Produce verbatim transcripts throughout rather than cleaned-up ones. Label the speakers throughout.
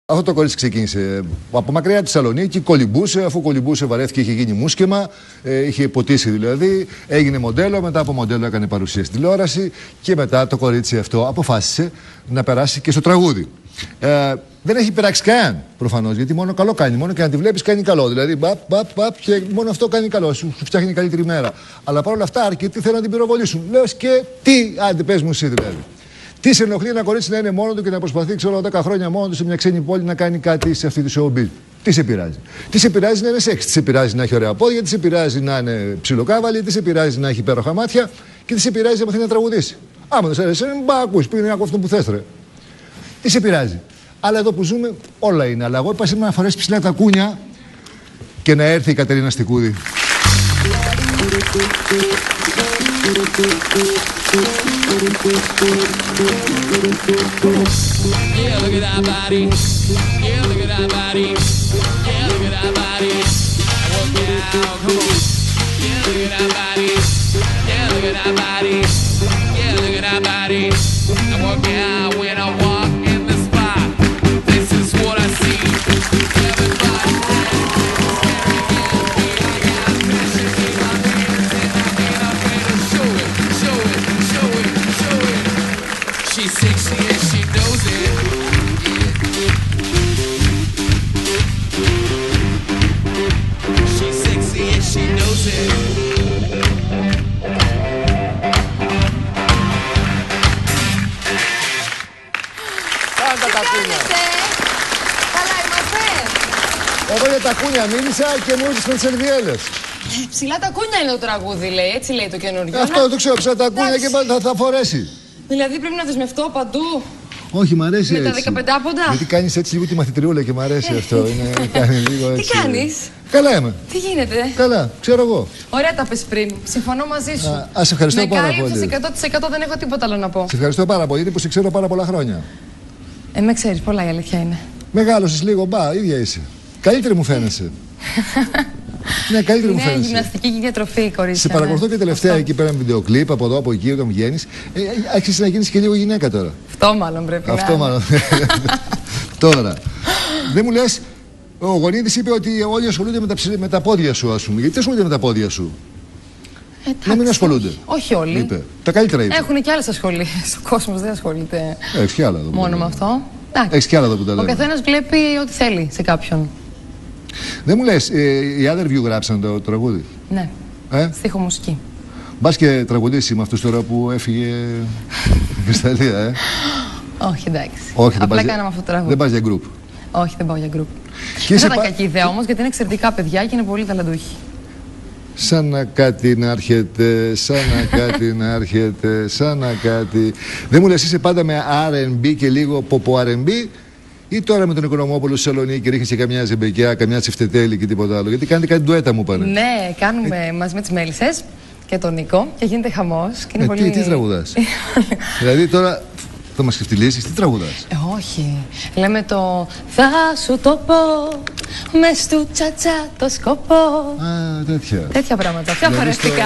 Speaker 1: Αυτό το κορίτσι ξεκίνησε από μακριά τη Θεσσαλονίκη, κολυμπούσε, αφού κολυμπούσε βαρέθηκε, είχε γίνει μουσκεμα, ε, είχε ποτίσει δηλαδή, έγινε μοντέλο, μετά από μοντέλο έκανε παρουσία στην τηλεόραση και μετά το κορίτσι αυτό αποφάσισε να περάσει και στο τραγούδι. Ε, δεν έχει πειράξει καν προφανώς, γιατί μόνο καλό κάνει. Μόνο και να τη βλέπεις κάνει καλό. Δηλαδή, μπαπ, μπαπ, μπαπ, και μόνο αυτό κάνει καλό. Σου, σου φτιάχνει καλύτερη μέρα. Αλλά παρόλα αυτά, αρκετοί θέλουν να την πυροβολήσουν. Λέω και τι, άντε πες μου εσύ δηλαδή. Τι σε ενοχλεί ένα κορίτσι να είναι μόνο του και να προσπαθεί, ξέρω, δέκα χρόνια μόνο του σε μια ξένη πόλη να κάνει κάτι σε αυτή τη showbiz. Τι σε πειράζει. Τι σε πειράζει να είναι σεξ. Τι σε πειράζει να έχει ωραία πόδια. Τι σε πειράζει να είναι ψιλοκάβαλη. Τι σε πειράζει να έχει υπέροχα μάτια. Και τι σε πειράζει να μαθαίνει να τραγουδήσει. Άμα δεν σε αρέσει, μπα ακούς, πήγαινε άκου αυτό που θες, ρε. Τι σε πειράζει. Αλλά εδώ που ζούμε όλα είναι. Αλλά εγώ είπα σήμερα να φορέσει ψηλά τα κούνια και να έρθει η Κατερίνα Στικούδη.
Speaker 2: Yeah, look at that body. Yeah, look at that body. Yeah, look at that body. Work it out, come on. Yeah, look at that body. Yeah, look at that body. Yeah, look at that body. I work it out when I walk in the spot. This is what I see. Everybody she's sexy and she knows it. She's sexy and she knows it.
Speaker 1: Πάντα τα κούνια.
Speaker 3: Καλά είμαστε.
Speaker 1: Εγώ για τα κούνια μίλησα και μου ήρθες με τις Ελβιέλες.
Speaker 3: Ψηλά τα κούνια είναι το τραγούδι, λέει. Έτσι λέει το καινούργιο.
Speaker 1: Αυτό δεν το ξέρω, ψηλά τα κούνια και θα, θα φορέσει.
Speaker 3: Δηλαδή πρέπει να δεσμευτώ παντού.
Speaker 1: Όχι, μ' αρέσει
Speaker 3: με
Speaker 1: έτσι.
Speaker 3: Τα δεκαπεντάποντα.
Speaker 1: Γιατί κάνεις έτσι λίγο τη μαθητριούλα και μ' αρέσει αυτό. Είναι, κάνει λίγο έτσι.
Speaker 3: Τι κάνεις?
Speaker 1: Καλά είμαι.
Speaker 3: Τι γίνεται?
Speaker 1: Καλά, ξέρω εγώ.
Speaker 3: Ωραία τα πες πριν. Συμφωνώ μαζί σου.
Speaker 1: Α, ας ευχαριστώ
Speaker 3: με
Speaker 1: πάρα
Speaker 3: κάλυψες
Speaker 1: πολύ.
Speaker 3: εκατό τοις εκατό, δεν έχω τίποτα άλλο να πω.
Speaker 1: Σε ευχαριστώ πάρα πολύ, γιατί που σε ξέρω πάρα πολλά χρόνια.
Speaker 3: Ε, με ξέρεις, πολλά η αλήθεια είναι.
Speaker 1: Μεγάλωσες λίγο, μπα, ίδια είσαι. Καλύτερη μου φαίνεσαι. Ναι, καλύτερη μου
Speaker 3: Είναι
Speaker 1: φαίνεσαι.
Speaker 3: γυμναστική και διατροφή, κορίτσια.
Speaker 1: Σε παρακολουθώ
Speaker 3: ναι.
Speaker 1: και τελευταία
Speaker 3: Αυτό.
Speaker 1: εκεί πέρα με βιντεοκλίπ από εδώ, από εκεί, όταν βγαίνεις. Ε, άρχισες να γίνεις και λίγο γυναίκα τώρα.
Speaker 3: Αυτό μάλλον πρέπει
Speaker 1: Αυτό
Speaker 3: να
Speaker 1: μάλλον. Τώρα. Δεν μου λες, ο Γονίδης είπε ότι όλοι ασχολούνται με τα, ψη... με τα πόδια σου, ας πούμε. Γιατί ασχολούνται με τα πόδια σου?
Speaker 3: Εντάξει,
Speaker 1: Να μην ασχολούνται.
Speaker 3: Όχι, όχι όλοι.
Speaker 1: Είπε. Τα καλύτερα είπε.
Speaker 3: Έχουν και άλλες ασχολίες. Ο κόσμος δεν ασχολείται
Speaker 1: Έχεις κι άλλα εδώ.
Speaker 3: μόνο με αυτό. Εντάξει.
Speaker 1: Έχεις κι άλλα εδώ που τα
Speaker 3: Ο
Speaker 1: λέμε.
Speaker 3: καθένας βλέπει ό,τι θέλει σε κάποιον.
Speaker 1: Δεν μου λες, ε, οι Otherview γράψαν το τραγούδι.
Speaker 3: Ναι.
Speaker 1: Ε?
Speaker 3: Στίχο μουσική.
Speaker 1: Μπας και τραγουδήσει με αυτούς τώρα που έφυγε η Κρυσταλλία, ε.
Speaker 3: Όχι, εντάξει.
Speaker 1: Όχι, δεν
Speaker 3: Απλά
Speaker 1: πας,
Speaker 3: κάναμε αυτό το τραγούδι.
Speaker 1: δεν πας για γκρουπ.
Speaker 3: Όχι, δεν πάω για γκρουπ.
Speaker 1: Και
Speaker 3: Δεν
Speaker 1: είσαι
Speaker 3: θα ήταν
Speaker 1: πα-
Speaker 3: κακή ιδέα όμως, γιατί είναι εξαιρετικά παιδιά και είναι πολύ ταλαντούχοι.
Speaker 1: Σαν να κάτι να έρχεται, σαν να κάτι να έρχεται, σαν να κάτι. Δεν μου λες, είσαι πάντα με αρ εν μπι και λίγο ποπο αρ εν μπι, ή τώρα με τον Οικονομόπουλο στη Θεσσαλονίκη και ρίχνεις και καμιά ζεμπεκιά, καμιά τσιφτετέλη και τίποτα άλλο? Γιατί κάνετε κάτι ντουέτα, μου πάνε.
Speaker 3: Ναι, κάνουμε μαζί με τις Μέλισσες και τον Νίκο και γίνεται χαμός. Και είναι
Speaker 1: Ε,
Speaker 3: πολύ...
Speaker 1: τι, τι τραγουδάς? Δηλαδή τώρα θα μας ξεφτυλίσεις, τι τραγουδάς?
Speaker 3: Ε, όχι. Λέμε το θα σου το πω μες του τσατσά το σκοπό.
Speaker 1: Α, τέτοια.
Speaker 3: Τέτοια πράγματα. Πιο
Speaker 1: Δηλαδή
Speaker 3: χορευτικά.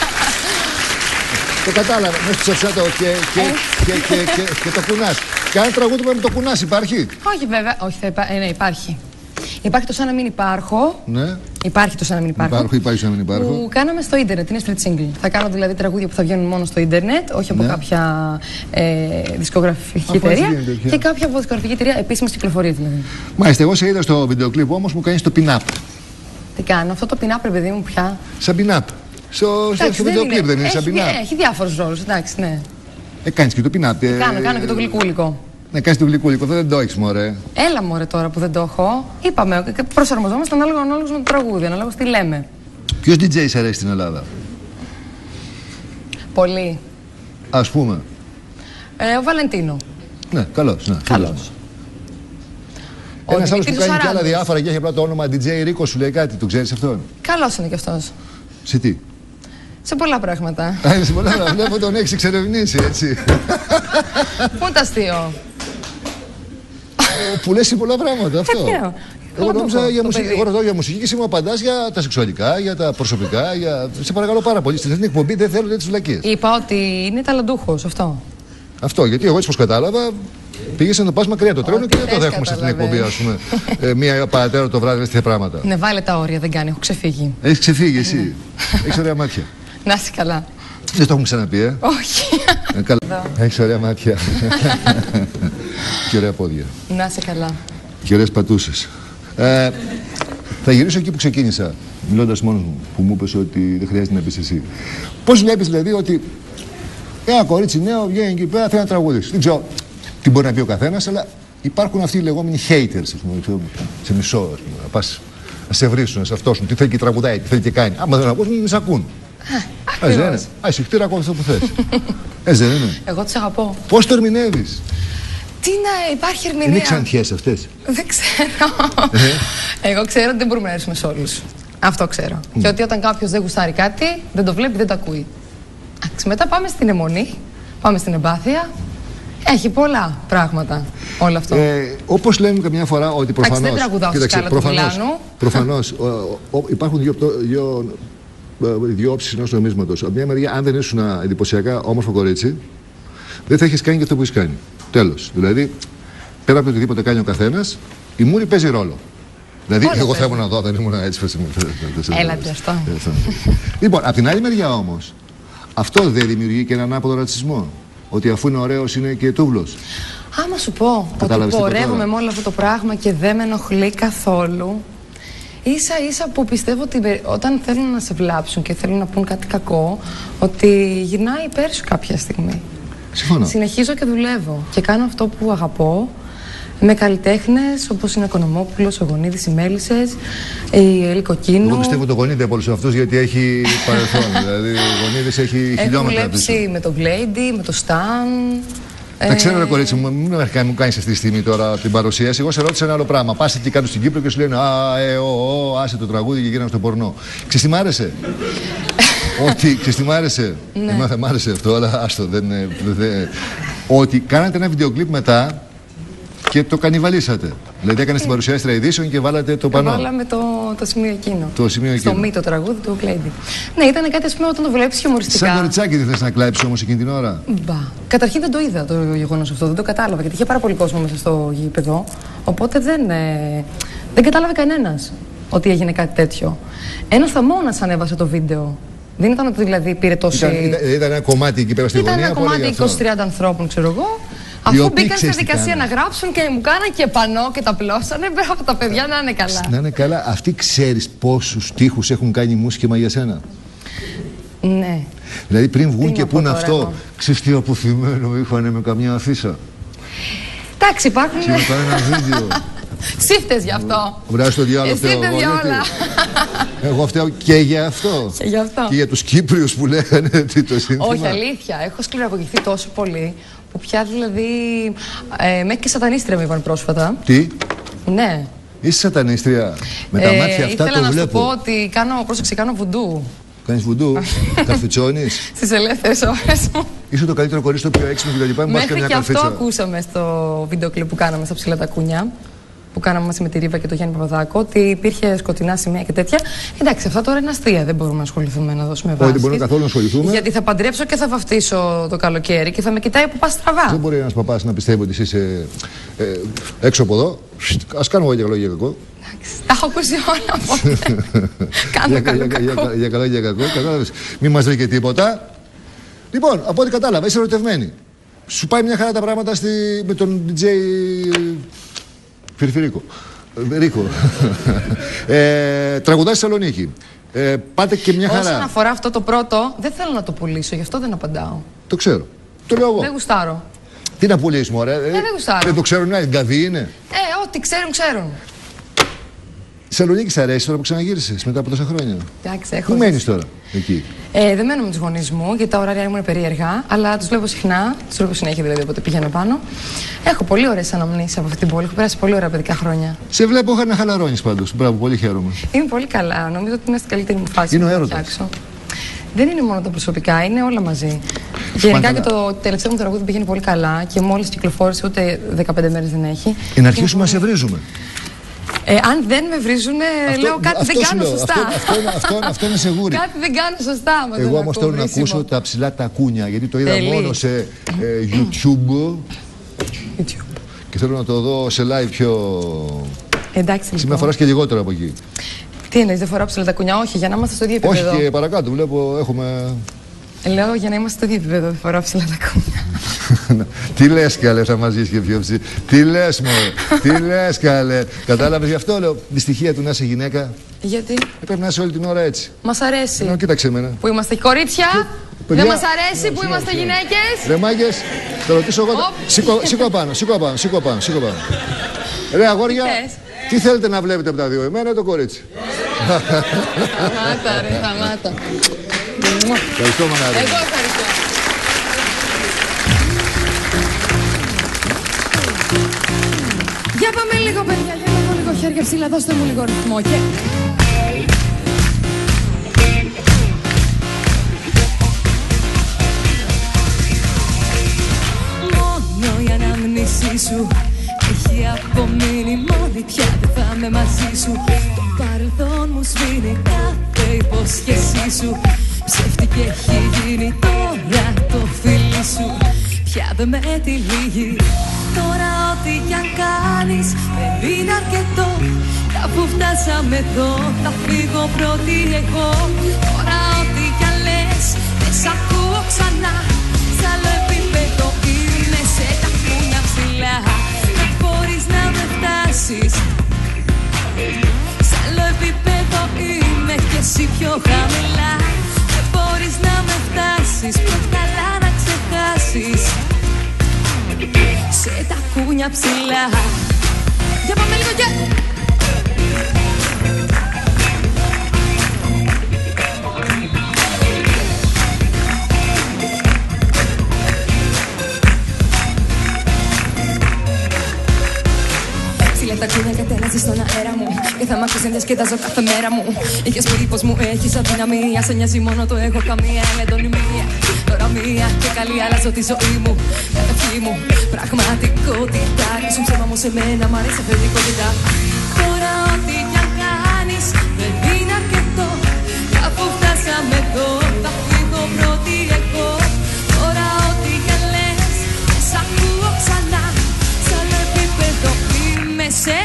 Speaker 1: Το κατάλαβα, μέσα στο τσατσάτο και, και, και, και, και, και το κουνάς. Και αν τραγούδι με το κουνάς υπάρχει?
Speaker 3: Όχι βέβαια. Όχι, θα υπά... ε, ναι, υπάρχει. Υπάρχει το σαν να μην υπάρχω.
Speaker 1: Ναι.
Speaker 3: Υπάρχει το σαν να μην υπάρχω.
Speaker 1: Υπάρχω, υπάρχει σαν να μην υπάρχω.
Speaker 3: Που κάναμε στο ίντερνετ, είναι street single. Θα κάνω δηλαδή τραγούδια που θα βγαίνουν μόνο στο ίντερνετ, όχι από
Speaker 1: Ναι.
Speaker 3: κάποια ε, δισκογραφική
Speaker 1: Αφού έτσι
Speaker 3: εταιρεία.
Speaker 1: γίνεται, πια.
Speaker 3: Και κάποια από δισκογραφική εταιρεία επίσημη κυκλοφορία δηλαδή.
Speaker 1: Μάλιστα, εγώ σε είδα στο βιντεοκλίπ όμως μου κάνεις το pin-up.
Speaker 3: Τι κάνω, αυτό το πινάπ, ρε παιδί μου, πια.
Speaker 1: Σαν pin-up. Στο, στο, στο βιντεοκλίπ δεν είναι σαν
Speaker 3: έχει, δια-
Speaker 1: pin-up.
Speaker 3: έχει διάφορους ρόλους, εντάξει, ναι.
Speaker 1: Ε, κάνεις και το pin-up. Ε,
Speaker 3: Κάνω, κάνω και το γλυκούλικο.
Speaker 1: Ναι, κάνεις το γλυκούλικο, δεν το έχεις, μωρέ.
Speaker 3: Έλα μωρέ τώρα που δεν το έχω. Είπαμε, και προσαρμοζόμαστε ανάλογα, ανάλογα με το τραγούδι, ανάλογα τι λέμε.
Speaker 1: Ποιος ντι τζέι σ' αρέσει στην Ελλάδα?
Speaker 3: Πολύ.
Speaker 1: Ας πούμε.
Speaker 3: Ε, ο Βαλεντίνο.
Speaker 1: Ναι, καλός. Ναι,
Speaker 3: Καλός. Ο
Speaker 1: Ένας άλλος που
Speaker 3: Δημήτρης
Speaker 1: κάνει και άλλα
Speaker 3: Σαράντος.
Speaker 1: διάφορα και έχει απλά το όνομα ντι τζέι Ρίκο, σου λέει κάτι, το ξέρεις αυτόν?
Speaker 3: Καλός είναι κι αυτός.
Speaker 1: Σε τι?
Speaker 3: Σε πολλά πράγματα.
Speaker 1: Α, είναι σε πολλά, να βλέπω τον έχεις εξερευνήσει, έτσι.
Speaker 3: Πού είναι το αστείο.
Speaker 1: Ε, Που λες σε πολλά πράγματα αυτό.
Speaker 3: Ε,
Speaker 1: Εγώ
Speaker 3: καλά το
Speaker 1: νόμιζα
Speaker 3: έχω,
Speaker 1: για
Speaker 3: το
Speaker 1: μουσική,
Speaker 3: παιδί.
Speaker 1: εγώ ρωτάω για μουσική και εσύ μου απαντάς για τα σεξουαλικά, για τα προσωπικά, για... Σε παρακαλώ πάρα πολύ, στην εθνική εκπομπή δεν θέλω τέτοιες βλακίες.
Speaker 3: Είπα ότι είναι ταλαντούχος αυτό.
Speaker 1: Αυτό, γιατί εγώ έτσι πως κατάλαβα, Πήγες να το πας μακριά το τρένο και δεν το δέχομαι στην εκπομπή, ας πούμε. ε, μία παρατέρα το βράδυ, τέτοια πράγματα.
Speaker 3: Ναι, βάλε τα όρια, δεν κάνει, έχω ξεφύγει.
Speaker 1: Έχεις ξεφύγει εσύ. Έχεις ωραία μάτια.
Speaker 3: Να είσαι καλά.
Speaker 1: Δεν το έχουμε ξαναπεί, ε.
Speaker 3: Όχι.
Speaker 1: Ε, καλά. Έχεις ωραία μάτια. Και ωραία πόδια.
Speaker 3: Να είσαι καλά.
Speaker 1: Και ωραίες πατούσες. Ε, θα γυρίσω εκεί που ξεκίνησα, μιλώντας μόνος μου, που μου είπες ότι δεν χρειάζεται να πεις εσύ. Πώς βλέπεις δηλαδή ότι ένα κορίτσι νέο βγαίνει εκεί πέρα, θέλει να τραγουδήσει. Δεν ξέρω τι μπορεί να πει ο καθένας, αλλά υπάρχουν αυτοί οι λεγόμενοι haters, ας πούμε, σε μισό, ας πούμε, να πας να σε βρίσουν, να σε αυτόσουν, τι θέλει και τραγουδάει, τι θέλει και κάνει. Άμα δεν ακούς, μην σε ακούν. Έτσι δεν είναι. Ας χτύρα ακόμα αυτό που θες. Έτσι δεν είναι.
Speaker 3: Εγώ τους αγαπώ.
Speaker 1: Πώς το ερμηνεύεις?
Speaker 3: Τι να υπάρχει ερμηνεία.
Speaker 1: Είναι ξανθιές αυτές.
Speaker 3: Δεν ξέρω. Εγώ ξέρω ότι δεν μπορούμε να έρθουμε σε όλους. Αυτό ξέρω. Mm. Και ότι όταν κάποιος δεν γουστάρει κάτι, δεν το βλέπει, δεν το ακούει. Άξι, μετά πάμε στην αιμονή, πάμε στην εμπάθεια. Έχει πολλά πράγματα όλο αυτό.
Speaker 1: Ε, όπως λέμε καμιά φορά ότι προφανώς.
Speaker 3: Άξι, δεν τραγουδάω στη σκάλα του Μιλάνου.
Speaker 1: Προφανώς ο, ο, ο, υπάρχουν δύο, δύο, δύο όψεις ενός νομίσματος. Από μια μεριά, αν δεν ήσουν εντυπωσιακά όμορφο κορίτσι, δεν θα έχεις κάνει και αυτό που έχεις κάνει. Τέλος. Δηλαδή, πέρα από το οτιδήποτε κάνει ο καθένας, η μούρη παίζει ρόλο. Δηλαδή, όλα εγώ παίζει. Θέλω να δω, δεν ήμουν έτσι.
Speaker 3: Έλα, τι αυτό.
Speaker 1: Λοιπόν, από την άλλη μεριά όμως, αυτό δεν δημιουργεί και έναν άποδο ρατσισμό? Ότι αφού είναι ωραίος είναι και τούβλος.
Speaker 3: Άμα σου πω ότι πορεύομαι με όλο αυτό το πράγμα και δεν με ενοχλεί καθόλου, ίσα ίσα που πιστεύω ότι όταν θέλουν να σε βλάψουν και θέλουν να πούν κάτι κακό, ότι γυρνάει υπέρ σου κάποια στιγμή.
Speaker 1: Συμφωνώ.
Speaker 3: Συνεχίζω και δουλεύω και κάνω αυτό που αγαπώ με καλλιτέχνες όπως είναι ο Οικονομόπουλος, ο Γονίδης, οι Μέλισσες, η Έλλη Κοκκίνου.
Speaker 1: Εγώ πιστεύω το Γονίδη από όλους αυτούς γιατί έχει παρελθόν. Δηλαδή ο Γονίδης έχει χιλιόμετρα.
Speaker 3: Έχω δουλέψει με τον Γκλέιντι, με τον Σταν.
Speaker 1: Τα ε... ξέρω, ρε κορίτσι μου, μην μου κάνεις αυτή τη στιγμή τώρα την παρουσίαση. Εγώ σε ρώτησα ένα άλλο πράγμα. Πας εκεί κάτω στην Κύπρο και σου λένε Α, ε, ο, ο, άσε το τραγούδι και γίνανε στο πορνό. Ξέρεις τι μ' άρεσε? Ότι, ξέρεις τι μ' άρεσε?
Speaker 3: Ναι.
Speaker 1: Εμένα θα μ' άρεσε αυτό, αλλά άστο, δεν είναι. Ότι κάνατε ένα βιντεοκλίπ μετά και το κανιβαλίσατε. Δηλαδή έκανε την παρουσίαση ειδήσεων και βάλατε το πανό.
Speaker 3: Βάλαμε το, το σημείο εκείνο.
Speaker 1: Το σημείο εκείνο.
Speaker 3: Στο μη το τραγούδι του Γκλέιντι. Ναι, ήταν κάτι ας πούμε όταν το βλέπεις χιουμοριστικά.
Speaker 1: Σαν κοριτσάκι δεν θες να κλάψεις όμως εκείνη την ώρα?
Speaker 3: Μπα. Καταρχήν δεν το είδα το γεγονός αυτό, δεν το κατάλαβα γιατί είχε πάρα πολύ κόσμο μέσα στο γήπεδο. Οπότε δεν, ε, δεν κατάλαβε κανένας ότι έγινε κάτι τέτοιο. Ένας θαμώνας ανέβασε το βίντεο. Δεν ήταν ότι δηλαδή πήρε τόση.
Speaker 1: Ήταν, ήταν, ήταν ένα κομμάτι εκεί πέρα στη γωνία.
Speaker 3: Ήταν ένα κομμάτι είκοσι τριάντα ανθρώπων, ξέρω εγώ. Αφού μπήκαν στη διαδικασία να γράψουν και μου κάναν και πανό και τα πλώσανε, μπράβο τα παιδιά να είναι καλά.
Speaker 1: Να είναι καλά. Αυτοί ξέρεις πόσους στίχους έχουν κάνει μουσικήμα για σένα?
Speaker 3: Ναι.
Speaker 1: Δηλαδή πριν βγουν και πούν αυτό, ξέρεις τι αποθυμένο είχανε με καμιά αφίσα.
Speaker 3: Εντάξει, υπάρχουν.
Speaker 1: Και μετά ένα βίντεο.
Speaker 3: Σύφτες γι' αυτό.
Speaker 1: Βράζει το διάλογο.
Speaker 3: Σύφτες για όλα.
Speaker 1: Εγώ φταίω και για αυτό.
Speaker 3: Και για αυτό.
Speaker 1: Και για τους Κύπριους που λέγανε τι το σύνθημα.
Speaker 3: Όχι, αλήθεια. Έχω σκληραγωγηθεί τόσο πολύ που πια δηλαδή. Ε, μέχρι και σατανίστρια με είπαν πρόσφατα.
Speaker 1: Τι?
Speaker 3: Ναι.
Speaker 1: Είσαι σατανίστρια? Με τα
Speaker 3: ε,
Speaker 1: μάτια αυτά το βλέπω.
Speaker 3: Ήθελα να σου πω ότι κάνω, πρόσεξε, κάνω βουντού.
Speaker 1: Κάνεις βουντού? Καρφιτσώνεις?
Speaker 3: Στις ελεύθερες ώρες μου.
Speaker 1: Είσαι το καλύτερο κορίτσι, το πιο έξυπνο και τα λοιπά.
Speaker 3: Μέχρι και αυτό ακούσαμε στο βίντεο κλιπ που κάναμε στα ψηλά τα κούνια. Που κάναμε μαζί με τη Ρίβα και τον Γιάννη Παπαδάκο, ότι υπήρχε σκοτεινά σημεία και τέτοια. Εντάξει, αυτά τώρα είναι αστεία. Δεν μπορούμε να ασχοληθούμε, να δώσουμε βάση.
Speaker 1: Όχι, δεν μπορούμε καθόλου να ασχοληθούμε.
Speaker 3: Γιατί θα παντρέψω και θα βαφτίσω το καλοκαίρι και θα με κοιτάει που πα στραβά.
Speaker 1: Δεν μπορεί ένα παπά να πιστεύει ότι είσαι ε, έξω από εδώ. Α κάνουμε εγώ για καλό ή για κακό.
Speaker 3: Εντάξει, τα έχω ακούσει όλα από Κάνω καλό κακό.
Speaker 1: Για καλό ή για κακό, κατάλαβε. Μην μα λέει και τίποτα. Λοιπόν, από ό,τι κατάλαβα, είσαι ερωτευμένη. Σου πάει μια χαρά τα πράγματα στη, με τον ντι τζέι. Φιρφυρίκο. Ρίκο. ε, τραγουδάς στη Θεσσαλονίκη. Ε, πάτε και μια χαρά.
Speaker 3: Όσον αφορά αυτό το πρώτο, δεν θέλω να το πουλήσω, γι' αυτό δεν απαντάω.
Speaker 1: Το ξέρω. Το λέω εγώ.
Speaker 3: Δεν γουστάρω.
Speaker 1: Τι να πουλήσουμε, ωραία.
Speaker 3: Ε, δεν γουστάρω.
Speaker 1: Δεν το ξέρουν, ναι, γκαβί είναι.
Speaker 3: Ε, ό,τι ξέρουν, ξέρουν.
Speaker 1: Η Θεσσαλονίκη σ' αρέσει τώρα που ξαναγύρισες μετά από τόσα χρόνια?
Speaker 3: Εντάξει, έχω.
Speaker 1: Πού μένεις τώρα εκεί?
Speaker 3: Ε, δεν μένω με τους γονείς μου, γιατί τα ωράρια μου είναι περίεργα, αλλά τους βλέπω συχνά, τους βλέπω συνέχεια δηλαδή όποτε πηγαίνω πάνω. Έχω πολύ ωραίες αναμνήσεις από αυτή την πόλη, έχω περάσει πολύ ωραία παιδικά χρόνια.
Speaker 1: Σε βλέπω να χαλαρώνεις πάντως. Μπράβο, πολύ χαίρομαι.
Speaker 3: Είμαι πολύ καλά, νομίζω ότι είμαι στην καλύτερη μου φάση.
Speaker 1: Είναι ο έρωτας.
Speaker 3: Δεν είναι μόνο τα προσωπικά, είναι όλα μαζί. Και γενικά και το τελευταίο μου τραγούδι πηγαίνει πολύ καλά και μόλις κυκλοφόρησε, ούτε δεκαπέντε μέρες δεν έχει.
Speaker 1: Εν αρχίσουμε να σε βρίζουμε.
Speaker 3: Ε, αν δεν με βρίζουν, λέω κάτι
Speaker 1: αυτό
Speaker 3: δεν κάνω
Speaker 1: λέω,
Speaker 3: σωστά.
Speaker 1: Αυτό, αυτό, αυτό, αυτό είναι σίγουρη.
Speaker 3: Κάτι δεν κάνω σωστά.
Speaker 1: Εγώ όμως θέλω να ακούσω τα ψηλά τα κούνια, γιατί το είδα μόνο σε ε, YouTube.
Speaker 3: YouTube.
Speaker 1: Και θέλω να το δω σε live πιο.
Speaker 3: Εντάξει, λοιπόν.
Speaker 1: Σήμερα φοράς και λιγότερο από εκεί.
Speaker 3: Τι εννοείς, δεν φοράω ψηλά τα κουνιά? Όχι, για να είμαστε στο ίδιο επίπεδο.
Speaker 1: Όχι, και παρακάτω βλέπω έχουμε.
Speaker 3: Λέω για να είμαστε στο ίδιο επίπεδο, δεν φοράω ψηλά τα κουνιά.
Speaker 1: Τι λες καλέ, θα μας ζεις και πιο ψηλά. Τι λες μωρέ, τι λες καλέ. Κατάλαβες, γι' αυτό λέω τη στοιχεία του να είσαι γυναίκα.
Speaker 3: Γιατί?
Speaker 1: Πρέπει να είσαι όλη την ώρα έτσι.
Speaker 3: Μας αρέσει.
Speaker 1: Ενώ κοίταξε εμένα.
Speaker 3: Που είμαστε κορίτσια.
Speaker 1: Παιδιά,
Speaker 3: δεν μας αρέσει
Speaker 1: ναι,
Speaker 3: που
Speaker 1: σιγά,
Speaker 3: είμαστε
Speaker 1: σιγά.
Speaker 3: γυναίκες.
Speaker 1: Ρε μάγκες, θα ρωτήσω εγώ. Σήκω, σήκω πάνω, σήκω πάνω, σήκω πάνω, σήκω πάνω. Ρε αγόρια,
Speaker 3: θες?
Speaker 1: τι θέλετε να βλέπετε από τα δύο, εμένα ή το κορίτσι?
Speaker 3: Σταμάτα ρε, σταμάτα.
Speaker 1: Ευχαριστώ μανάρι.
Speaker 3: Εγώ ευχαριστώ. Για πάμε λίγο παιδιά, για λίγο λίγο χέρια ψηλά, δώστε μου λίγο ρυθμό και... Μόνο η αναμνήσή σου έχει απομείνει, μόνη πια δεν θα είμαι μαζί σου. Το παρελθόν μου σβήνει κάθε υπόσχεσή σου. Ψεύτικη έχει γίνει τώρα το φίλι σου. Πια δεν με τυλίγει. Τώρα ό,τι κι αν κάνεις δεν είναι αρκετό. Κάπου φτάσαμε εδώ, θα φύγω πρώτη εγώ. Τώρα ό,τι κι αν λες δεν σ' ακούω ξανά. Σ' άλλο επίπεδο είμαι, σε τα κούνια ψηλά. Δεν μπορείς να με φτάσεις. Σ' άλλο επίπεδο είμαι και εσύ πιο χαμηλά. Δεν μπορείς να με φτάσεις, πιο καλά να ξεχάσεις. Σε τα κούνια ψηλά. Για πάμε λίγο και... Ψηλά τα κούνια κατέλαζες στον αέρα μου και θα μ' άκουσες να διασκεδάζω κάθε μέρα μου. Είχες πει πως μου έχεις αδυναμία, σε νοιάζει μόνο το έχω καμία. Είναι έντονη μία, τώρα μία και καλή, αλλάζω τη ζωή μου. Κατευχή μου, πραγματικότητα. Ήσουν ψέμα μου σε μένα, μ' αρέσει αφεντικότητα. Τώρα ό,τι κι αν κάνεις δεν είναι αρκετό. Κάπου φτάσαμε εδώ, θα φύγω πρώτη εγώ. Τώρα ό,τι κι αν λες δεν σ' ακούω ξανά. Σ' άλλο επίπεδο είμαι, σε...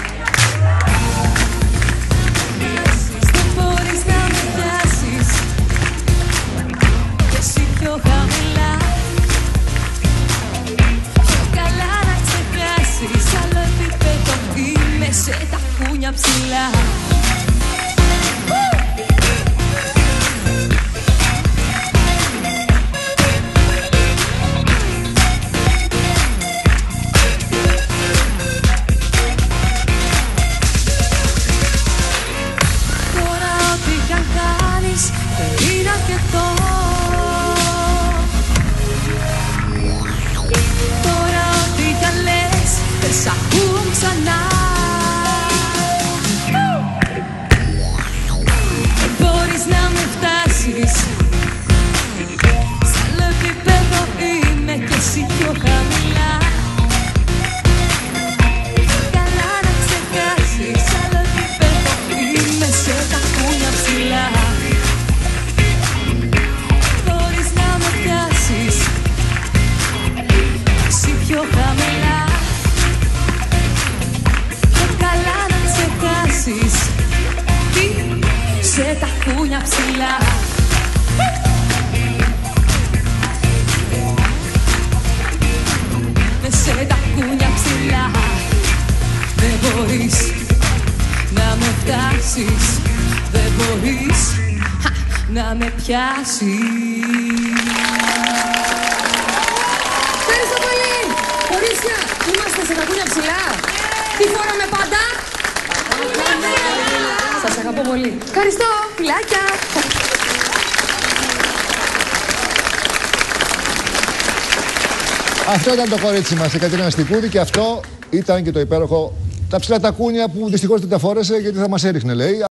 Speaker 3: Δεν μπορείς να με πιάσεις και εσύ πιο χαμηλά. Πιο καλά να ξεχάσεις. Σ' άλλο επίπεδο είμαι, σε τα κούνια ψηλά. Σε τα κούνια ψηλά. Σε τα κούνια ψηλά. Δεν μπορείς να με φτάσεις. Δεν μπορείς να με πιάσεις. Ευχαριστώ πολύ. Κορίτσια, είμαστε σε τα κούνια ψηλά. Τι φοράμε πάντα? Σας αγαπώ πολύ. Ευχαριστώ. Φιλάκια.
Speaker 1: Αυτό ήταν το κορίτσι μας, η Κατερίνα Στικούδη, και αυτό ήταν και το υπέροχο τα ψηλά τα κούνια που δυστυχώς δεν τα φόρεσε γιατί θα μας έριχνε, λέει.